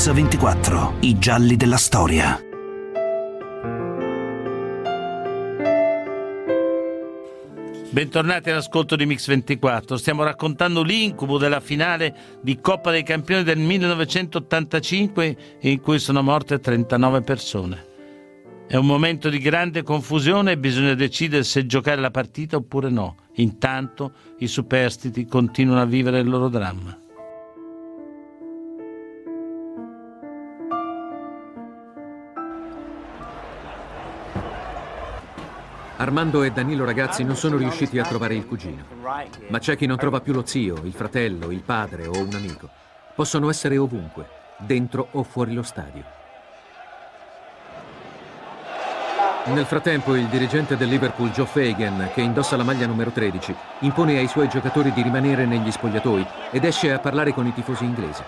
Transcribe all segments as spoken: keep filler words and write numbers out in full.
Mix ventiquattro, i gialli della storia. Bentornati all'ascolto di Mix ventiquattro. Stiamo raccontando l'incubo della finale di Coppa dei Campioni del millenovecentottantacinque in cui sono morte trentanove persone. È un momento di grande confusione e bisogna decidere se giocare la partita oppure no. Intanto i superstiti continuano a vivere il loro dramma. Armando e Danilo Ragazzi non sono riusciti a trovare il cugino. Ma c'è chi non trova più lo zio, il fratello, il padre o un amico. Possono essere ovunque, dentro o fuori lo stadio. Nel frattempo il dirigente del Liverpool, Joe Fagan, che indossa la maglia numero tredici, impone ai suoi giocatori di rimanere negli spogliatoi ed esce a parlare con i tifosi inglesi.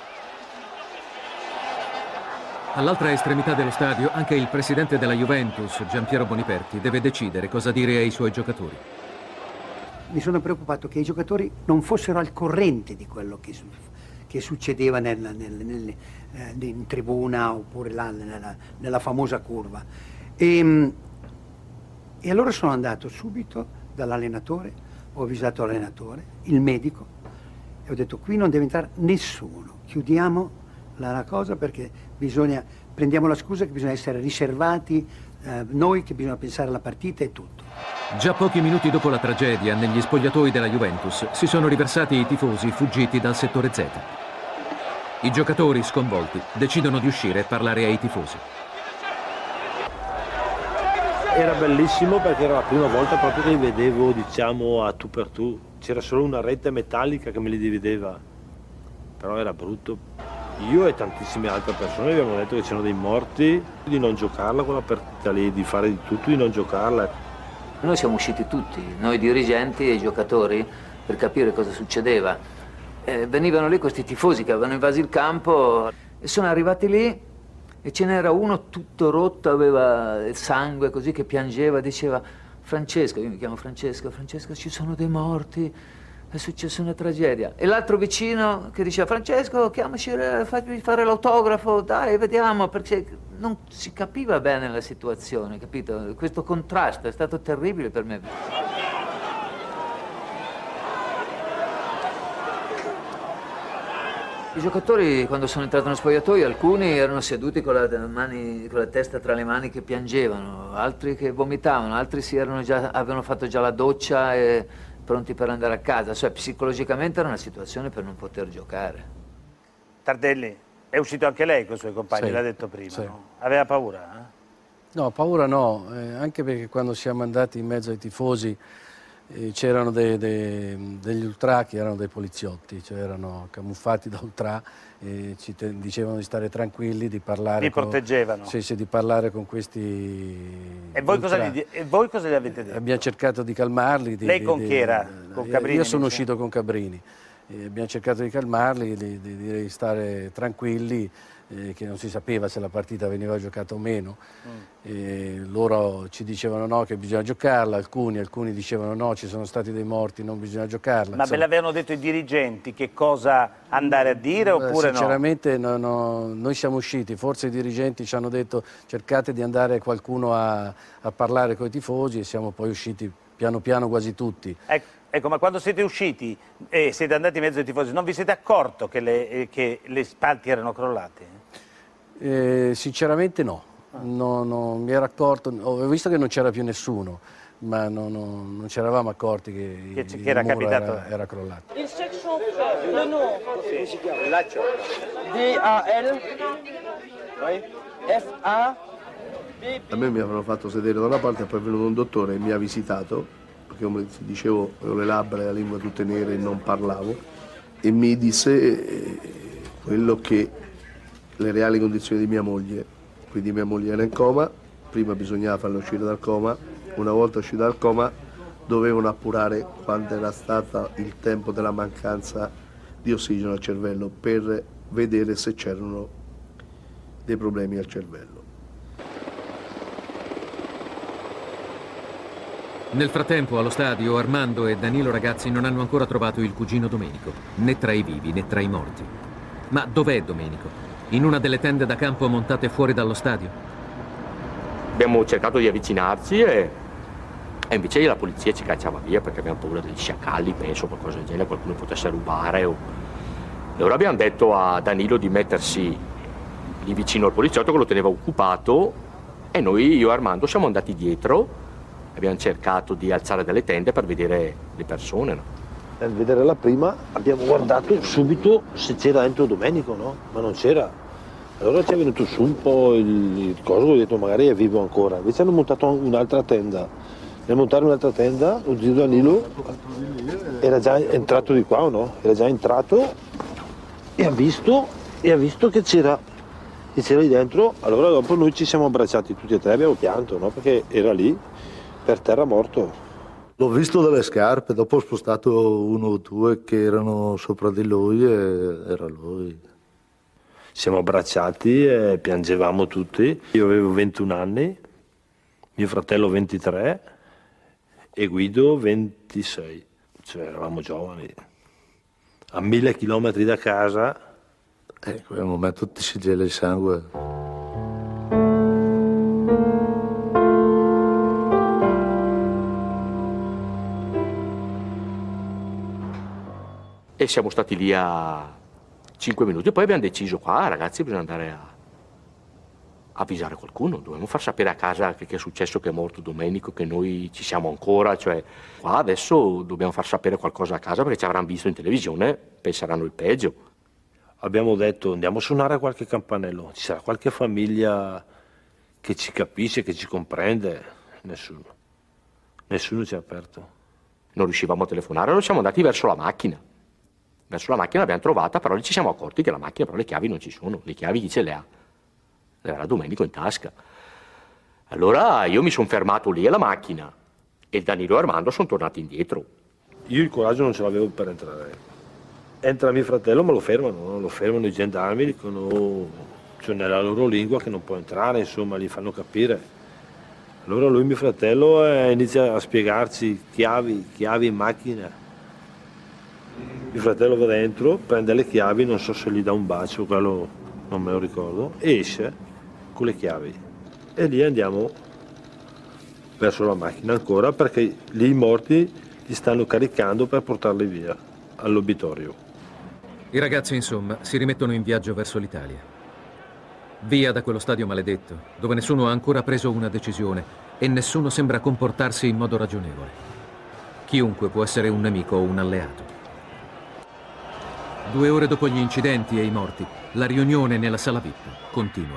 All'altra estremità dello stadio, anche il presidente della Juventus, Giampiero Boniperti, deve decidere cosa dire ai suoi giocatori. Mi sono preoccupato che i giocatori non fossero al corrente di quello che, su, che succedeva nel, nel, nel, eh, in tribuna oppure là, nella, nella famosa curva. E, e allora sono andato subito dall'allenatore, ho avvisato l'allenatore, il medico, e ho detto: qui non deve entrare nessuno, chiudiamo la cosa perché bisogna, prendiamo la scusa che bisogna essere riservati, eh, noi che bisogna pensare alla partita e tutto. Già pochi minuti dopo la tragedia, negli spogliatoi della Juventus si sono riversati i tifosi fuggiti dal settore Z. I giocatori, sconvolti, decidono di uscire e parlare ai tifosi. Era bellissimo perché era la prima volta proprio che li vedevo, diciamo, a tu per tu. C'era solo una rete metallica che me li divideva, però era brutto. Io e tantissime altre persone abbiamo detto che c'erano dei morti, di non giocarla quella partita lì, di fare di tutto di non giocarla. Noi siamo usciti tutti, noi dirigenti e i giocatori, per capire cosa succedeva. Eh, venivano lì questi tifosi che avevano invaso il campo e sono arrivati lì e ce n'era uno tutto rotto, aveva il sangue così, che piangeva, diceva: Francesco, io mi chiamo Francesco, Francesco, ci sono dei morti. È successa una tragedia. E l'altro vicino che diceva: Francesco, chiamaci, fagli fare l'autografo, dai, vediamo, perché non si capiva bene la situazione, capito? Questo contrasto è stato terribile per me. I giocatori, quando sono entrati nello spogliatoio, alcuni erano seduti con la, mani, con la testa tra le mani che piangevano, altri che vomitavano, altri si erano già, avevano fatto già la doccia e pronti per andare a casa, cioè psicologicamente era una situazione per non poter giocare. Tardelli, è uscito anche lei con i suoi compagni, sì, l'ha detto prima, sì. no? Aveva paura? Eh? No, paura no, eh, anche perché quando siamo andati in mezzo ai tifosi eh, c'erano de, de, degli ultra che erano dei poliziotti, cioè erano camuffati da ultra e ci te, dicevano di stare tranquilli, di parlare. Li con, proteggevano? Sì, sì, di parlare con questi. E voi, cosa gli, e voi cosa gli avete detto? Abbiamo cercato di calmarli. Di, Lei di, con di, chi era? Con Cabrini? Io sono uscito con Cabrini. E abbiamo cercato di calmarli, di, di, di stare tranquilli, eh, che non si sapeva se la partita veniva giocata o meno. Mm. E loro ci dicevano no, che bisogna giocarla, alcuni, alcuni dicevano no, ci sono stati dei morti, non bisogna giocarla. Ma insomma, ve l'avevano detto i dirigenti che cosa andare a dire oppure no? Sinceramente no, no, noi siamo usciti, forse i dirigenti ci hanno detto cercate di andare qualcuno a, a parlare con i tifosi e siamo poi usciti piano piano quasi tutti. Ecco, ecco, ma quando siete usciti e siete andati in mezzo ai tifosi, non vi siete accorto che le, eh, che le spalti erano crollate? Eh, sinceramente no. No, no, mi ero accorto, ho visto che non c'era più nessuno, ma no, no, non ci eravamo accorti che, che, il che era, muro capitato. Era, era crollato. Il section frère, le nom. D A L F A B B. A me mi avevano fatto sedere da una parte e poi è venuto un dottore e mi ha visitato, perché come dicevo avevo le labbra e la lingua tutte nere e non parlavo, e mi disse eh, quello che le reali condizioni di mia moglie. Quindi mia moglie era in coma, prima bisognava farla uscire dal coma, una volta uscita dal coma dovevano appurare quanto era stato il tempo della mancanza di ossigeno al cervello per vedere se c'erano dei problemi al cervello. Nel frattempo allo stadio Armando e Danilo Ragazzi non hanno ancora trovato il cugino Domenico, né tra i vivi né tra i morti. Ma dov'è Domenico? in una delle tende da campo montate fuori dallo stadio. Abbiamo cercato di avvicinarci e, e invece la polizia ci cacciava via perché abbiamo paura degli sciacalli, penso, qualcosa del genere, qualcuno potesse rubare. O... Allora abbiamo detto a Danilo di mettersi lì vicino al poliziotto che lo teneva occupato e noi, io e Armando, siamo andati dietro. Abbiamo cercato di alzare delle tende per vedere le persone, no? Nel vedere la prima abbiamo guardato subito se c'era dentro Domenico, no? Ma non c'era. Allora ci è venuto su un po' il, il coso, ho detto magari è vivo ancora. Invece hanno montato un'altra tenda. Nel montare un'altra tenda, lo zio Danilo era già entrato di qua, o no? Era già entrato e ha visto, e ha visto che c'era che c'era lì dentro. Allora dopo noi ci siamo abbracciati tutti e tre, abbiamo pianto, no? Perché era lì, per terra morto. L'ho visto dalle scarpe, dopo ho spostato uno o due che erano sopra di lui e era lui. Siamo abbracciati e piangevamo tutti. Io avevo ventuno anni, mio fratello ventitré e Guido ventisei. Cioè eravamo giovani. A mille chilometri da casa. E in quel momento ti si gela il sangue. E siamo stati lì a cinque minuti e poi abbiamo deciso qua, ragazzi, bisogna andare a, a avvisare qualcuno, dobbiamo far sapere a casa che, che è successo, che è morto Domenico, che noi ci siamo ancora, cioè qua adesso dobbiamo far sapere qualcosa a casa perché ci avranno visto in televisione, penseranno il peggio. Abbiamo detto andiamo a suonare a qualche campanello, ci sarà qualche famiglia che ci capisce, che ci comprende, nessuno, nessuno ci ha aperto. Non riuscivamo a telefonare, allora siamo andati verso la macchina. Verso la macchina l'abbiamo trovata, però lì ci siamo accorti che la macchina, però le chiavi non ci sono, le chiavi chi ce le ha? Le avrà Domenico in tasca. Allora io mi sono fermato lì alla macchina e Danilo e Armando sono tornati indietro. Io il coraggio non ce l'avevo per entrare. Entra mio fratello, ma lo fermano, no? Lo fermano i gendarmi, dicono, cioè nella loro lingua che non può entrare, insomma, gli fanno capire. Allora lui, mio fratello, eh, inizia a spiegarci chiavi, chiavi in macchina. Mio fratello va dentro, prende le chiavi, non so se gli dà un bacio, quello non me lo ricordo, e esce con le chiavi. E lì andiamo verso la macchina ancora, perché lì i morti li stanno caricando per portarli via all'obitorio. I ragazzi, insomma, si rimettono in viaggio verso l'Italia. Via da quello stadio maledetto, dove nessuno ha ancora preso una decisione e nessuno sembra comportarsi in modo ragionevole. Chiunque può essere un nemico o un alleato. Due ore dopo gli incidenti e i morti, la riunione nella sala V I P continua.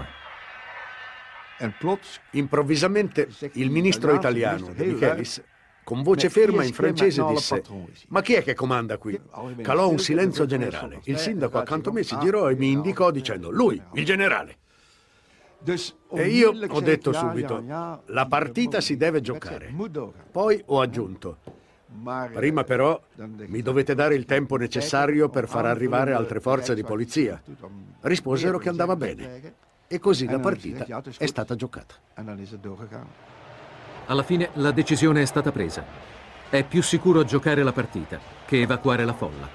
Improvvisamente il ministro italiano, De Michelis, con voce ferma in francese disse: «Ma chi è che comanda qui?» Calò un silenzio generale. Il sindaco accanto a me si girò e mi indicò dicendo: «Lui, il generale». E io ho detto subito: «La partita si deve giocare». Poi ho aggiunto: «Prima però mi dovete dare il tempo necessario per far arrivare altre forze di polizia». Risposero che andava bene e così la partita è stata giocata. Alla fine la decisione è stata presa. È più sicuro giocare la partita che evacuare la folla.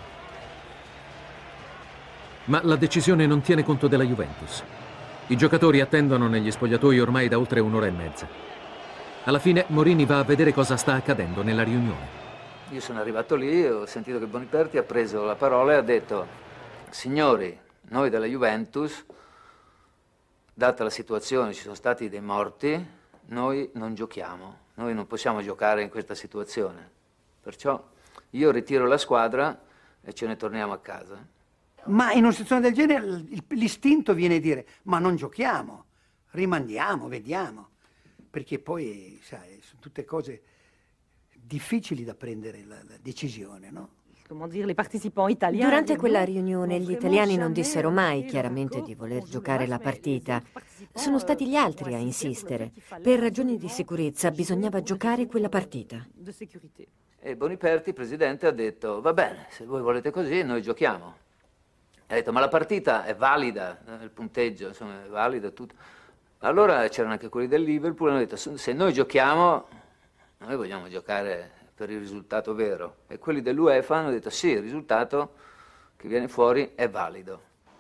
Ma la decisione non tiene conto della Juventus. I giocatori attendono negli spogliatoi ormai da oltre un'ora e mezza. Alla fine Morini va a vedere cosa sta accadendo nella riunione. Io sono arrivato lì, ho sentito che Boniperti ha preso la parola e ha detto: signori, noi della Juventus, data la situazione, ci sono stati dei morti, noi non giochiamo, noi non possiamo giocare in questa situazione. Perciò io ritiro la squadra e ce ne torniamo a casa. Ma in una situazione del genere l'istinto viene a dire: ma non giochiamo, rimandiamo, vediamo. Perché poi, sai, sono tutte cose difficili da prendere la, la decisione, no? Durante quella riunione gli italiani non dissero mai chiaramente di voler giocare la partita. Sono stati gli altri a insistere. Per ragioni di sicurezza bisognava giocare quella partita. E Boniperti, presidente, ha detto: va bene, se voi volete così, noi giochiamo. Ha detto: ma la partita è valida, il punteggio, insomma, è valida tutto. Allora c'erano anche quelli del Liverpool e hanno detto: se noi giochiamo, noi vogliamo giocare per il risultato vero. E quelli dell'UEFA hanno detto: sì, il risultato che viene fuori è valido.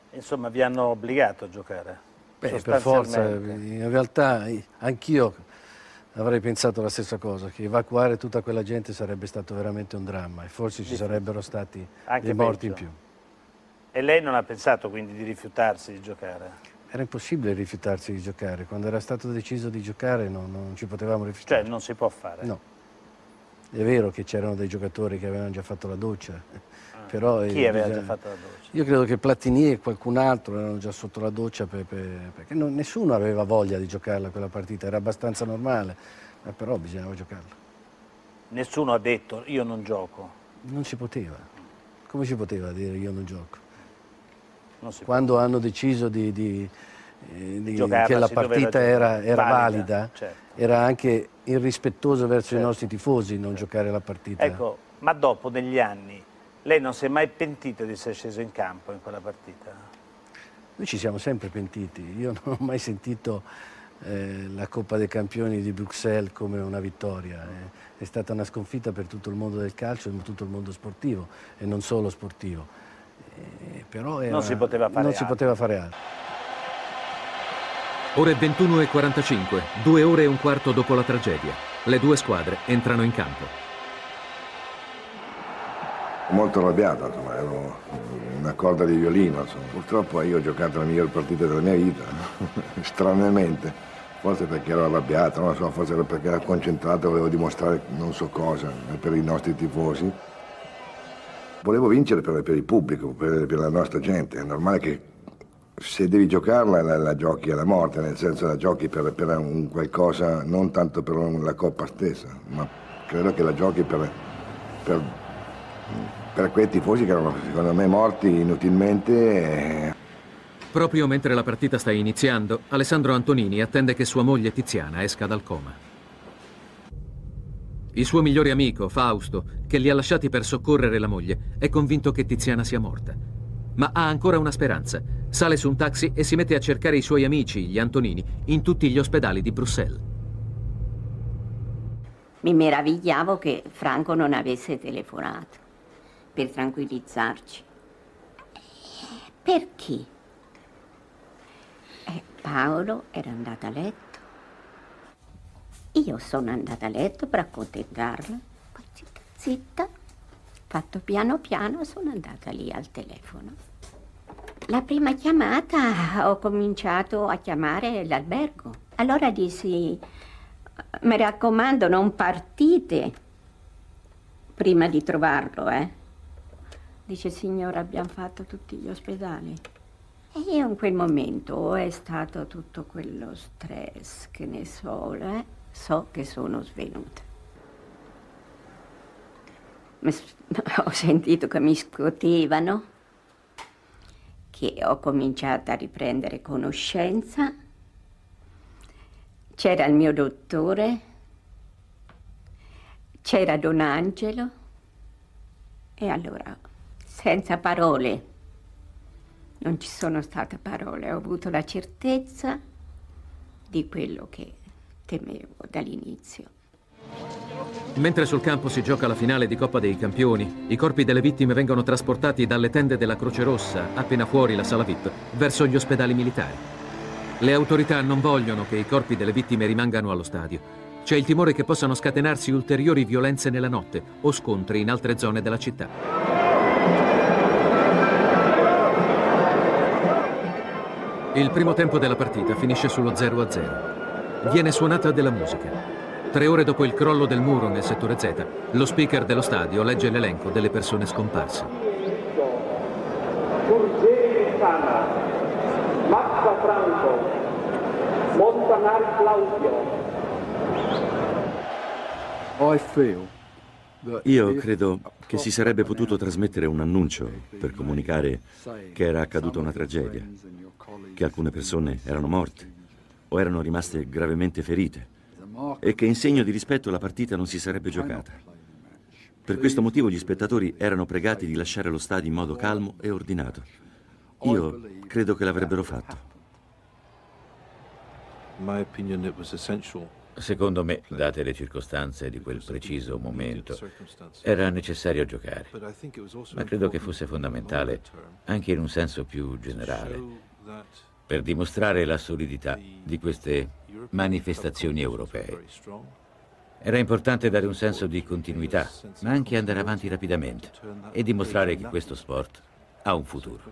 Insomma, vi hanno obbligato a giocare? Beh, per forza, in realtà anch'io avrei pensato la stessa cosa, che evacuare tutta quella gente sarebbe stato veramente un dramma e forse ci sarebbero stati Anche dei morti peggio. in più. E lei non ha pensato quindi di rifiutarsi di giocare? Era impossibile rifiutarsi di giocare, quando era stato deciso di giocare non, non ci potevamo rifiutare. Cioè non si può fare? No. È vero che c'erano dei giocatori che avevano già fatto la doccia, ah. però... Chi eh, aveva bisogna... già fatto la doccia? Io credo che Platini e qualcun altro erano già sotto la doccia per, per, perché non, nessuno aveva voglia di giocarla quella partita, era abbastanza normale, ma però bisognava giocarla. Nessuno ha detto io non gioco? Non si poteva. Come si poteva dire io non gioco? Non si Quando hanno deciso di, di, eh, di, Giocarla, che la si doveva partita era, era valida, valida, certo. era anche irrispettoso verso Certo. i nostri tifosi non Certo. giocare la partita. Ecco, ma dopo, negli anni, lei non si è mai pentita di essere sceso in campo in quella partita? Noi ci siamo sempre pentiti. Io non ho mai sentito eh, la Coppa dei Campioni di Bruxelles come una vittoria. Eh. È stata una sconfitta per tutto il mondo del calcio e tutto il mondo sportivo, e non solo sportivo. Eh, però era, non si poteva fare non altro. si poteva fare altro. Ore ventuno e quarantacinque, due ore e un quarto dopo la tragedia. Le due squadre entrano in campo. Molto arrabbiato, insomma, ero una corda di violino, insomma. Purtroppo io ho giocato la miglior partita della mia vita, stranamente, forse perché ero arrabbiato, non so, forse perché ero concentrato, volevo dimostrare non so cosa per i nostri tifosi. Volevo vincere per, per il pubblico, per, per la nostra gente, è normale che se devi giocarla la, la giochi alla morte, nel senso la giochi per, per un qualcosa, non tanto per la Coppa stessa, ma credo che la giochi per... per per quei tifosi che erano secondo me morti inutilmente. Proprio mentre la partita sta iniziando, Alessandro Antonini attende che sua moglie Tiziana esca dal coma. Il suo migliore amico, Fausto, che li ha lasciati per soccorrere la moglie, è convinto che Tiziana sia morta. Ma ha ancora una speranza. Sale su un taxi e si mette a cercare i suoi amici, gli Antonini, in tutti gli ospedali di Bruxelles. Mi meravigliavo che Franco non avesse telefonato per tranquillizzarci. Perché? Eh, Paolo era andato a letto. Io sono andata a letto per accontentarla. Poi zitta, zitta, fatto piano piano, sono andata lì al telefono. La prima chiamata ho cominciato a chiamare l'albergo. Allora dissi, mi raccomando, non partite prima di trovarlo, eh. Dice, signora, abbiamo fatto tutti gli ospedali. E io in quel momento è stato tutto quello stress, che ne so, eh? So che sono svenuta. Ho sentito che mi scotevano, che ho cominciato a riprendere conoscenza. C'era il mio dottore, c'era Don Angelo, e allora, senza parole, non ci sono state parole, ho avuto la certezza di quello che temevo dall'inizio. Mentre sul campo si gioca la finale di Coppa dei Campioni, i corpi delle vittime vengono trasportati dalle tende della Croce Rossa, appena fuori la sala V I P, verso gli ospedali militari. Le autorità non vogliono che i corpi delle vittime rimangano allo stadio. C'è il timore che possano scatenarsi ulteriori violenze nella notte o scontri in altre zone della città. Il primo tempo della partita finisce sullo zero a zero. Viene suonata della musica. Tre ore dopo il crollo del muro nel settore Z, lo speaker dello stadio legge l'elenco delle persone scomparse. Giorgeli Sana, Mazza Franco, Montanari Claudio. Io credo che si sarebbe potuto trasmettere un annuncio per comunicare che era accaduta una tragedia, che alcune persone erano morte o erano rimaste gravemente ferite e che in segno di rispetto la partita non si sarebbe giocata. Per questo motivo gli spettatori erano pregati di lasciare lo stadio in modo calmo e ordinato. Io credo che l'avrebbero fatto. In my opinion, it was essential Secondo me, date le circostanze di quel preciso momento, era necessario giocare, ma credo che fosse fondamentale, anche in un senso più generale, per dimostrare la solidità di queste manifestazioni europee. Era importante dare un senso di continuità, ma anche andare avanti rapidamente e dimostrare che questo sport ha un futuro.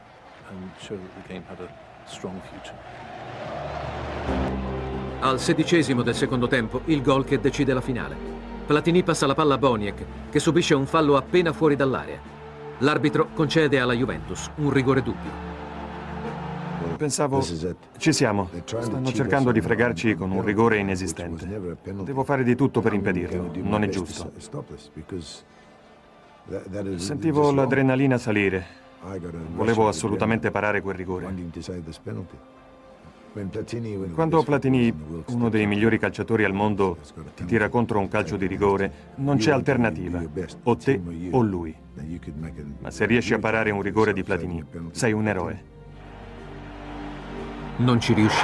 Al sedicesimo del secondo tempo, il gol che decide la finale. Platini passa la palla a Boniek, che subisce un fallo appena fuori dall'area. L'arbitro concede alla Juventus un rigore dubbio. Pensavo, ci siamo. Stanno cercando di fregarci con un rigore inesistente. Devo fare di tutto per impedirlo. Non è giusto. Sentivo l'adrenalina salire. Volevo assolutamente parare quel rigore. Quando Platini, uno dei migliori calciatori al mondo, ti tira contro un calcio di rigore, non c'è alternativa. O te o lui. Ma se riesci a parare un rigore di Platini, sei un eroe. Non ci riuscì.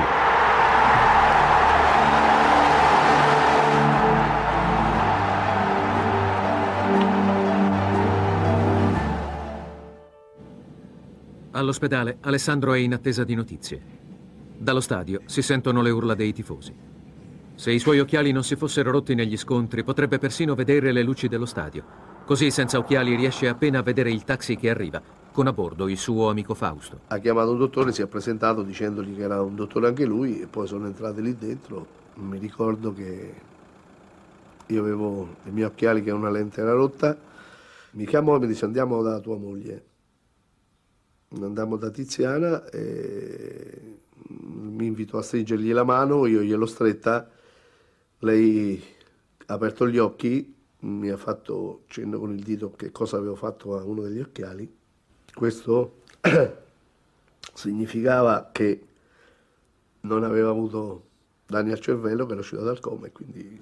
All'ospedale, Alessandro è in attesa di notizie. Dallo stadio si sentono le urla dei tifosi. Se i suoi occhiali non si fossero rotti negli scontri, potrebbe persino vedere le luci dello stadio. Così, senza occhiali, riesce appena a vedere il taxi che arriva, con a bordo il suo amico Fausto. Ha chiamato un dottore, si è presentato dicendogli che era un dottore anche lui, e poi sono entrati lì dentro. Mi ricordo che io avevo i miei occhiali, che una lente era rotta. Mi chiamò e mi disse: andiamo da tua moglie. Andammo da Tiziana e mi invitò a stringergli la mano, io gliel'ho stretta, lei ha aperto gli occhi, mi ha fatto cenno con il dito che cosa avevo fatto a uno degli occhiali. Questo significava che non aveva avuto danni al cervello, che era uscito dal coma, e quindi...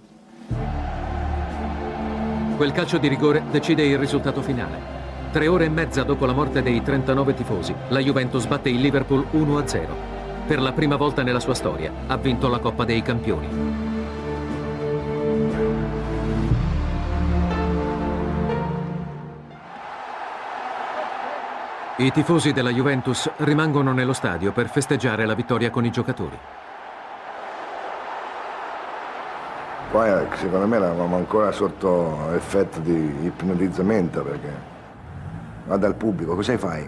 Quel calcio di rigore decide il risultato finale. Tre ore e mezza dopo la morte dei trentanove tifosi, la Juventus batte il Liverpool uno a zero. Per la prima volta nella sua storia ha vinto la Coppa dei Campioni. I tifosi della Juventus rimangono nello stadio per festeggiare la vittoria con i giocatori. Poi secondo me eravamo ancora sotto effetto di ipnotizzamento, perché guarda il pubblico, cosa fai?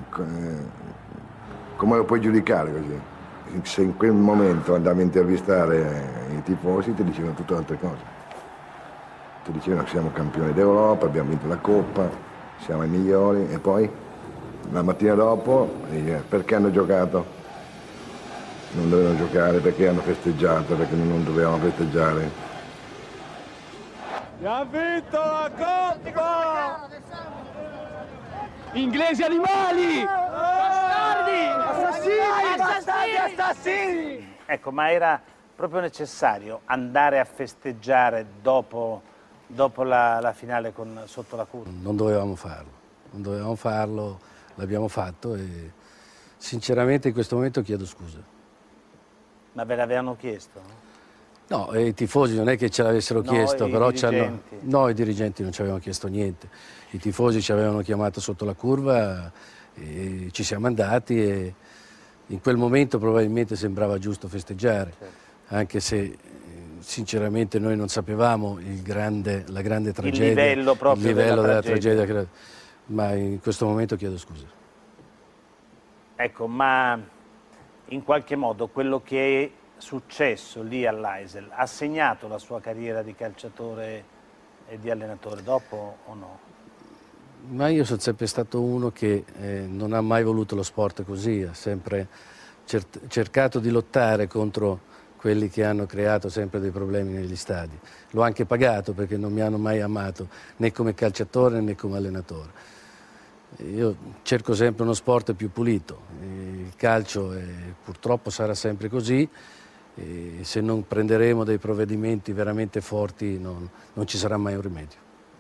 Come lo puoi giudicare così? Se in quel momento andavi a intervistare i tifosi, ti dicevano tutte altre cose. Ti dicevano che siamo campioni d'Europa, abbiamo vinto la Coppa, siamo i migliori, e poi la mattina dopo perché hanno giocato? Non dovevano giocare, perché hanno festeggiato, perché non dovevamo festeggiare. Abbiamo vinto la Coppa! Inglesi animali! Bastardi! Assassini! Bastardi assassini! Ecco, ma era proprio necessario andare a festeggiare dopo, dopo la, la finale con, sotto la curva? Non dovevamo farlo, non dovevamo farlo, l'abbiamo fatto e sinceramente in questo momento chiedo scusa. Ma ve l'avevano chiesto? No, e i tifosi non è che ce l'avessero no, chiesto, i però dirigenti. no, i dirigenti non ci avevano chiesto niente. I tifosi ci avevano chiamato sotto la curva e ci siamo andati e in quel momento probabilmente sembrava giusto festeggiare, certo. Anche se sinceramente noi non sapevamo il grande, la grande tragedia, il livello proprio il livello della, della tragedia, tragedia ma in questo momento chiedo scusa. Ecco, ma in qualche modo quello che è successo lì all'Eisel ha segnato la sua carriera di calciatore e di allenatore dopo o no? Ma io sono sempre stato uno che eh, non ha mai voluto lo sport così, ha sempre cer cercato di lottare contro quelli che hanno creato sempre dei problemi negli stadi. L'ho anche pagato perché non mi hanno mai amato né come calciatore né come allenatore. Io cerco sempre uno sport più pulito, il calcio è, purtroppo sarà sempre così. E se non prenderemo dei provvedimenti veramente forti non, non ci sarà mai un rimedio.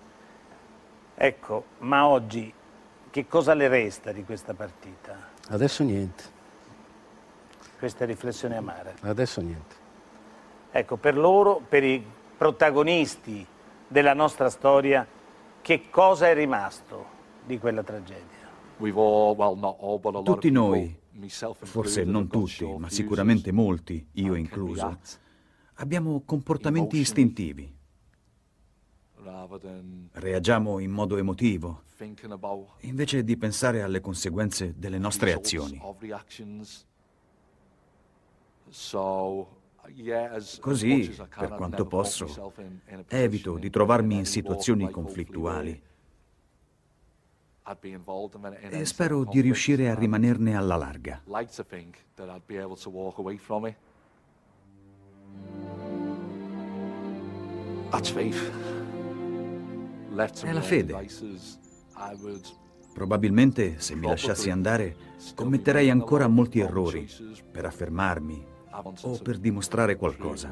Ecco, ma oggi che cosa le resta di questa partita? Adesso niente. Queste riflessioni amare? Adesso niente. Ecco, per loro, per i protagonisti della nostra storia, che cosa è rimasto di quella tragedia? Tutti noi, forse non tutti, ma sicuramente molti, io incluso, abbiamo comportamenti istintivi. Reagiamo in modo emotivo, invece di pensare alle conseguenze delle nostre azioni. Così, per quanto posso, evito di trovarmi in situazioni conflittuali e spero di riuscire a rimanerne alla larga. È la fede. Probabilmente, se mi lasciassi andare, commetterei ancora molti errori per affermarmi o per dimostrare qualcosa.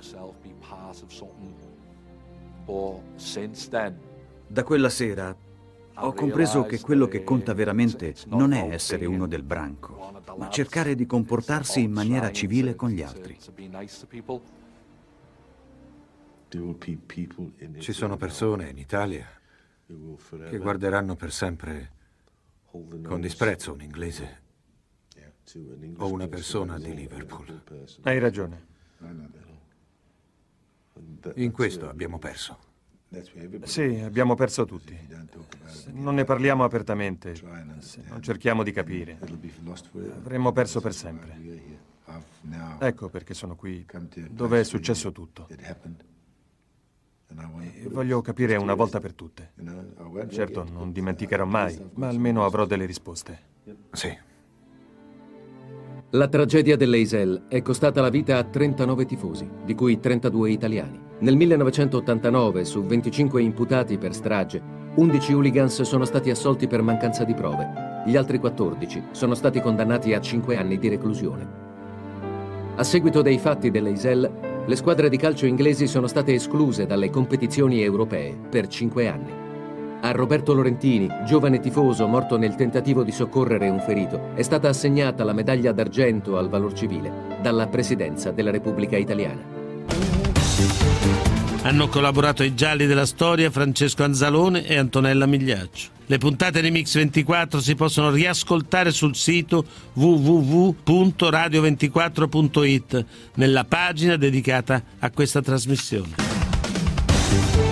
Da quella sera ho compreso che quello che conta veramente non è essere uno del branco, ma cercare di comportarsi in maniera civile con gli altri. Ci sono persone in Italia che guarderanno per sempre con disprezzo un inglese o una persona di Liverpool. Hai ragione. In questo abbiamo perso. Sì, abbiamo perso tutti. Se non ne parliamo apertamente, se non cerchiamo di capire, avremmo perso per sempre. Ecco perché sono qui, dove è successo tutto. E voglio capire una volta per tutte. Certo, non dimenticherò mai, ma almeno avrò delle risposte. Sì. La tragedia dell'Eisel è costata la vita a trentanove tifosi, di cui trentadue italiani. Nel millenovecentottantanove, su venticinque imputati per strage, undici hooligans sono stati assolti per mancanza di prove. Gli altri quattordici sono stati condannati a cinque anni di reclusione. A seguito dei fatti dell'Eisel, le squadre di calcio inglesi sono state escluse dalle competizioni europee per cinque anni. A Roberto Lorentini, giovane tifoso morto nel tentativo di soccorrere un ferito, è stata assegnata la medaglia d'argento al valor civile dalla Presidenza della Repubblica Italiana. Hanno collaborato ai gialli della storia Francesco Anzalone e Antonella Migliaccio. Le puntate di Mix ventiquattro si possono riascoltare sul sito w w w punto radio ventiquattro punto it nella pagina dedicata a questa trasmissione.